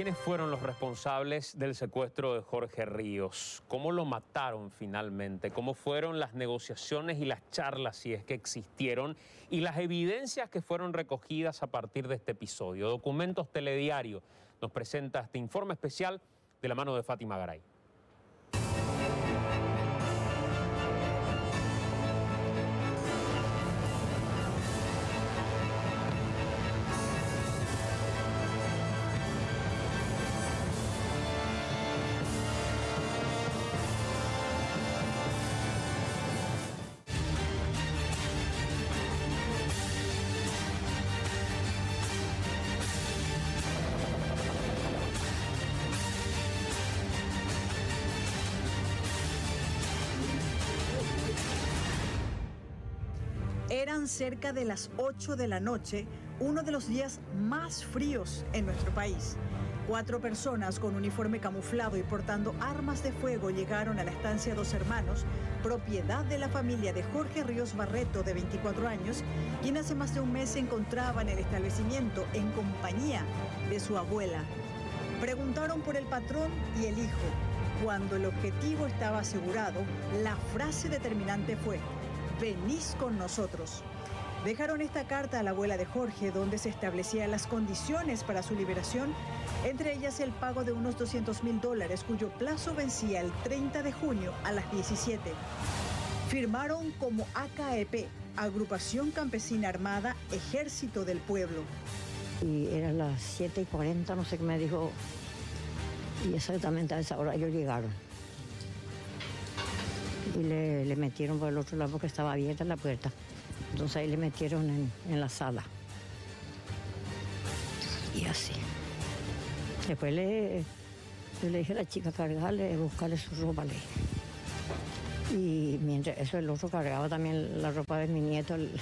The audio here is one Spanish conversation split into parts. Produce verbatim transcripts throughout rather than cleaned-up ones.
¿Quiénes fueron los responsables del secuestro de Jorge Ríos? ¿Cómo lo mataron finalmente? ¿Cómo fueron las negociaciones y las charlas, si es que existieron? Y las evidencias que fueron recogidas a partir de este episodio. Documentos Telediario nos presenta este informe especial de la mano de Fátima Garay. Eran cerca de las ocho de la noche, uno de los días más fríos en nuestro país. Cuatro personas con uniforme camuflado y portando armas de fuego llegaron a la estancia Dos Hermanos, propiedad de la familia de Jorge Ríos Barreto, de veinticuatro años, quien hace más de un mes se encontraba en el establecimiento en compañía de su abuela. Preguntaron por el patrón y el hijo. Cuando el objetivo estaba asegurado, la frase determinante fue: venís con nosotros. Dejaron esta carta a la abuela de Jorge, donde se establecían las condiciones para su liberación, entre ellas el pago de unos doscientos mil dólares, cuyo plazo vencía el treinta de junio a las diecisiete. Firmaron como A K E P, Agrupación Campesina Armada, Ejército del Pueblo. Y eran las siete y cuarenta, no sé qué me dijo, y exactamente a esa hora ellos llegaron. Y le, le metieron por el otro lado porque estaba abierta la puerta. Entonces ahí le metieron en, en la sala. Y así. Después le, yo le dije a la chica cargarle, buscarle su ropa. Le. Y mientras eso el otro cargaba también la ropa de mi nieto. El,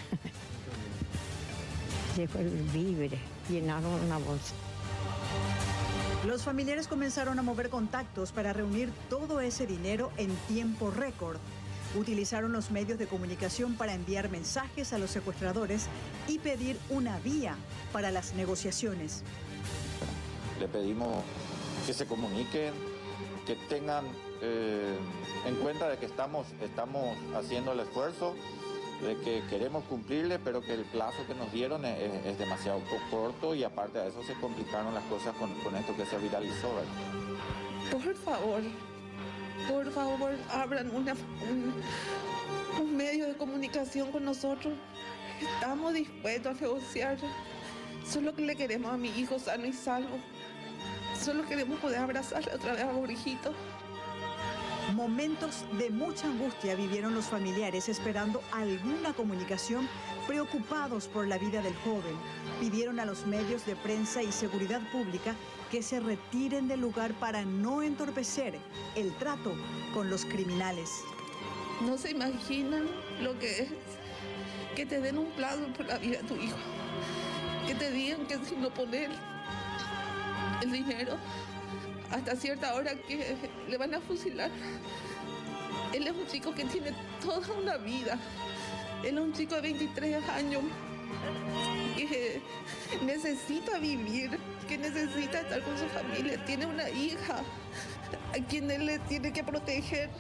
después el víveres, llenaron una bolsa. Los familiares comenzaron a mover contactos para reunir todo ese dinero en tiempo récord. Utilizaron los medios de comunicación para enviar mensajes a los secuestradores y pedir una vía para las negociaciones. Le pedimos que se comuniquen, que tengan eh, en cuenta de que estamos, estamos haciendo el esfuerzo, de que queremos cumplirle, pero que el plazo que nos dieron es, es demasiado corto, y aparte de eso se complicaron las cosas con, con esto que se viralizó, ¿verdad? Por favor, por favor, abran una, un, un medio de comunicación con nosotros. Estamos dispuestos a negociar. Solo que le queremos a mi hijo sano y salvo. Solo queremos poder abrazarle otra vez a Jorgito. Momentos de mucha angustia vivieron los familiares esperando alguna comunicación, preocupados por la vida del joven. Pidieron a los medios de prensa y seguridad pública que se retiren del lugar para no entorpecer el trato con los criminales. No se imaginan lo que es que te den un plazo por la vida de tu hijo. Que te digan que si no poner el dinero hasta cierta hora que le van a fusilar. Él es un chico que tiene toda una vida. Él es un chico de veintitrés años que necesita vivir, que necesita estar con su familia. Tiene una hija a quien él le tiene que proteger.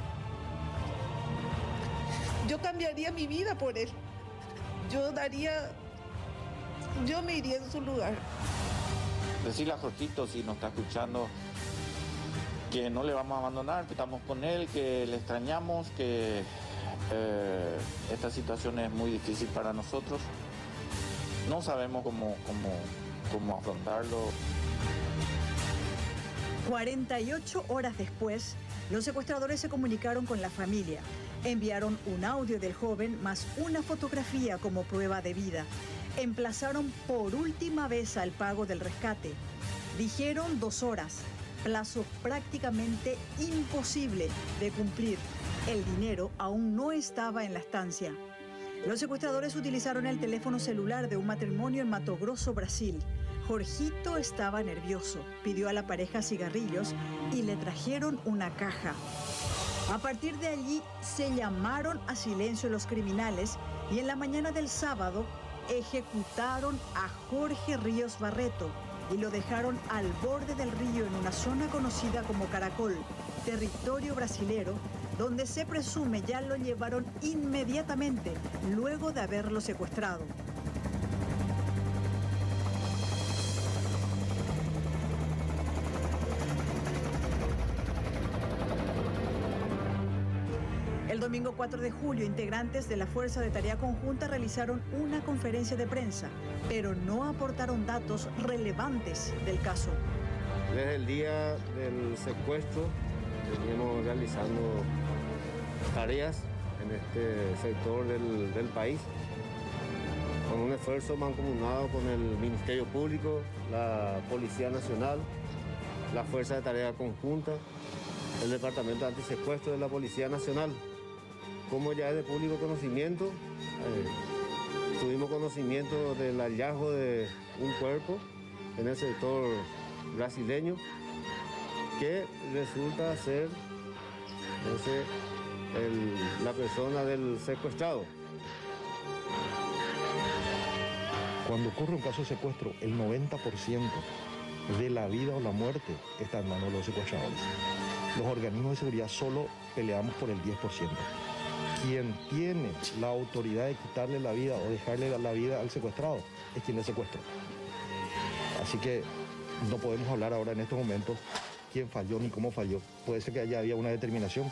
Yo cambiaría mi vida por él. Yo daría... Yo me iría en su lugar. Decirle a Jorgito, si nos está escuchando, que no le vamos a abandonar, que estamos con él, que le extrañamos, que eh, esta situación es muy difícil para nosotros. No sabemos cómo, cómo, cómo afrontarlo. cuarenta y ocho horas después, los secuestradores se comunicaron con la familia. Enviaron un audio del joven más una fotografía como prueba de vida. Emplazaron por última vez al pago del rescate. Dijeron dos horas, plazo prácticamente imposible de cumplir. El dinero aún no estaba en la estancia. Los secuestradores utilizaron el teléfono celular de un matrimonio en Mato Grosso, Brasil. Jorgito estaba nervioso, pidió a la pareja cigarrillos y le trajeron una caja. A partir de allí se llamaron a silencio los criminales y en la mañana del sábado ejecutaron a Jorge Ríos Barreto, y lo dejaron al borde del río en una zona conocida como Caracol, territorio brasilero, donde se presume ya lo llevaron inmediatamente luego de haberlo secuestrado. El domingo cuatro de julio, integrantes de la Fuerza de Tarea Conjunta realizaron una conferencia de prensa, pero no aportaron datos relevantes del caso. Desde el día del secuestro veníamos realizando tareas en este sector del, del país, con un esfuerzo mancomunado con el Ministerio Público, la Policía Nacional, la Fuerza de Tarea Conjunta, el Departamento de Antisecuestro de la Policía Nacional. Como ya es de público conocimiento, eh, tuvimos conocimiento del hallazgo de un cuerpo en el sector brasileño que resulta ser ese, el, la persona del secuestrado. Cuando ocurre un caso de secuestro, el noventa por ciento de la vida o la muerte está en manos de los secuestradores. Los organismos de seguridad solo peleamos por el diez por ciento. Quien tiene la autoridad de quitarle la vida o dejarle la vida al secuestrado es quien le secuestra. Así que no podemos hablar ahora en estos momentos quién falló ni cómo falló. Puede ser que ya había una determinación.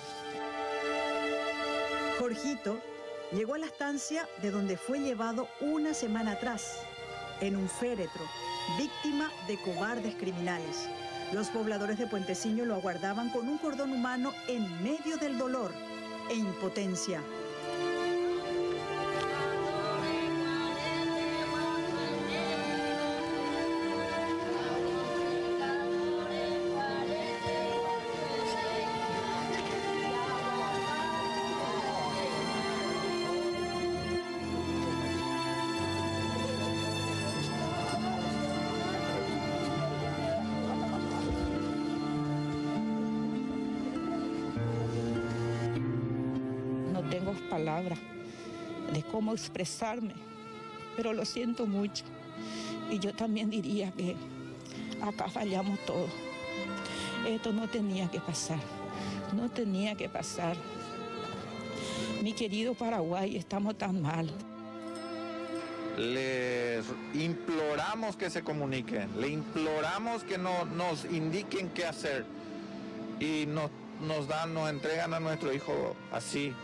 Jorgito llegó a la estancia de donde fue llevado una semana atrás, en un féretro, víctima de cobardes criminales. Los pobladores de Puenteciño lo aguardaban con un cordón humano en medio del dolor e impotencia. Tengo palabras de cómo expresarme, pero lo siento mucho. Y yo también diría que acá fallamos todos. Esto no tenía que pasar, no tenía que pasar. Mi querido Paraguay, estamos tan mal. Les imploramos que se comuniquen, le imploramos que no, nos indiquen qué hacer y nos, nos dan, nos entregan a nuestro hijo así.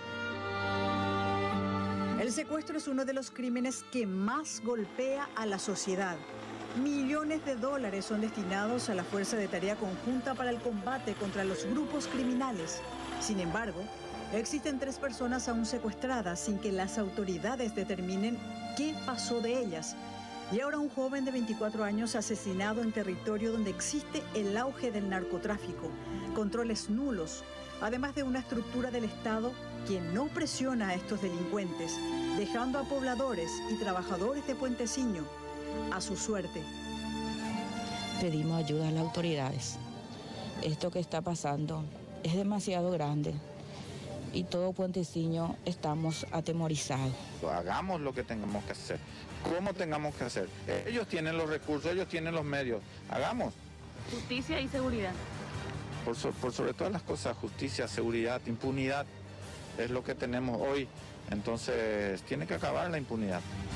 El secuestro es uno de los crímenes que más golpea a la sociedad. Millones de dólares son destinados a la Fuerza de Tarea Conjunta para el combate contra los grupos criminales. Sin embargo, existen tres personas aún secuestradas sin que las autoridades determinen qué pasó de ellas. Y ahora un joven de veinticuatro años asesinado en territorio donde existe el auge del narcotráfico, controles nulos, además de una estructura del Estado que no presiona a estos delincuentes, dejando a pobladores y trabajadores de Puenteciño a su suerte. Pedimos ayuda a las autoridades. Esto que está pasando es demasiado grande y todo Puenteciño estamos atemorizados. Hagamos lo que tengamos que hacer, como tengamos que hacer. Ellos tienen los recursos, ellos tienen los medios. Hagamos. Justicia y seguridad. Por, so, por sobre todas las cosas, justicia, seguridad, impunidad es lo que tenemos hoy. Entonces, tiene que acabar la impunidad.